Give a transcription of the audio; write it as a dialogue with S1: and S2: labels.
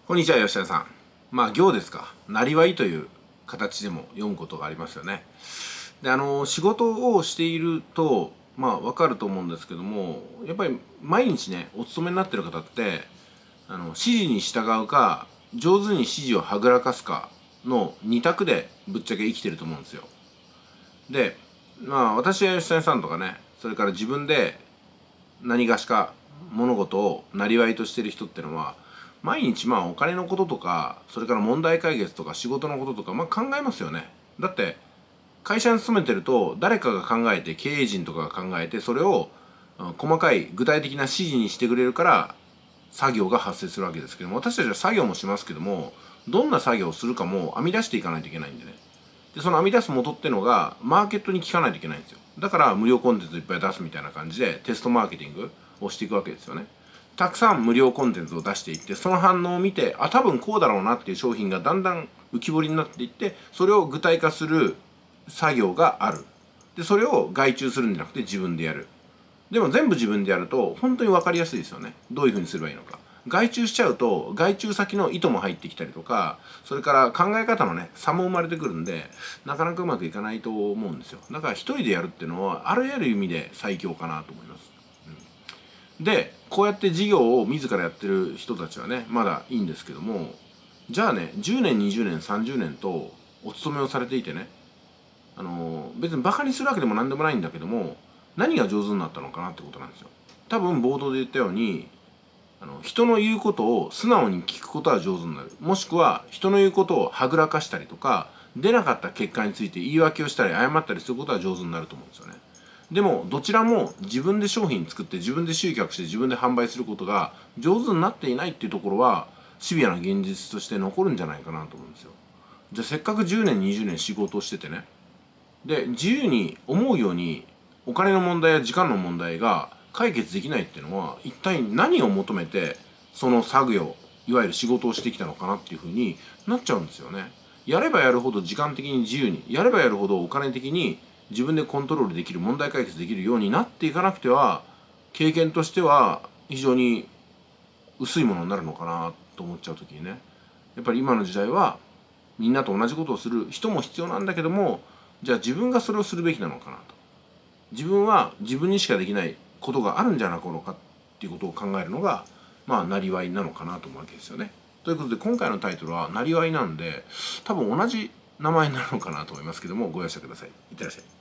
S1: こんにちは、吉田さん。行ですか。なりわいという形でも読むことがありますよね。で、仕事をしていると、わかると思うんですけども、やっぱり毎日ね、お勤めになってる方って、指示に従うか、上手に指示をはぐらかすかの二択でぶっちゃけ生きてると思うんですよ。で、私や吉田さんとかね、それから自分で何がしか物事をなりわいとしてる人ってのは毎日お金のこととか、それから問題解決とか仕事のこととか考えますよね。だって会社に勤めてると誰かが考えて、経営陣とかが考えて、それを細かい具体的な指示にしてくれるから作業が発生するわけですけども、私たちは作業もしますけども、どんな作業をするかも編み出していかないといけないんでね。でその編み出す元ってのがマーケットに効かないといけないんですよ。だから無料コンテンツいっぱい出すみたいな感じでテストマーケティングをしていくわけですよね。たくさん無料コンテンツを出していって、その反応を見て、多分こうだろうなっていう商品がだんだん浮き彫りになっていって、それを具体化する作業がある。でそれを外注するんじゃなくて自分でやる。でも全部自分でやると本当に分かりやすいですよね。どういうふうにすればいいのか。外注しちゃうと外注先の意図も入ってきたりとか、それから考え方のね差も生まれてくるんで、なかなかうまくいかないと思うんですよ。だから一人でやるっていうのはあらゆる意味で最強かなと思います。でこうやって事業を自らやってる人たちはねまだいいんですけども、じゃあね10年20年30年とお勤めをされていてね、別にバカにするわけでも何でもないんだけども、何が上手になったのかなってことなんですよ。多分冒頭で言ったように、人の言うことを素直に聞くことは上手になる。もしくは人の言うことをはぐらかしたりとか、出なかった結果について言い訳をしたり謝ったりすることは上手になると思うんですよね。でもどちらも自分で商品作って自分で集客して自分で販売することが上手になっていないっていうところはシビアな現実として残るんじゃないかなと思うんですよ。じゃあせっかく10年20年仕事をしててね、で自由に思うようにお金の問題や時間の問題が解決できないっていうのは、一体何を求めてその作業、いわゆる仕事をしてきたのかなっていうふうになっちゃうんですよね。やればやるほど時間的に自由に、やればやるほどお金的に自分でコントロールできる、問題解決できるようになっていかなくては、経験としては非常に薄いものになるのかなと思っちゃう時にね、やっぱり今の時代はみんなと同じことをする人も必要なんだけども、じゃあ自分がそれをするべきなのかなと。自分は自分にしかできないことがあるんじゃなかろうかっていうことを考えるのがなりわいなのかなと思うわけですよね。ということで今回のタイトルはなりわいなんで、多分同じ名前になるのかなと思いますけども、ご容赦ください。いってらっしゃい。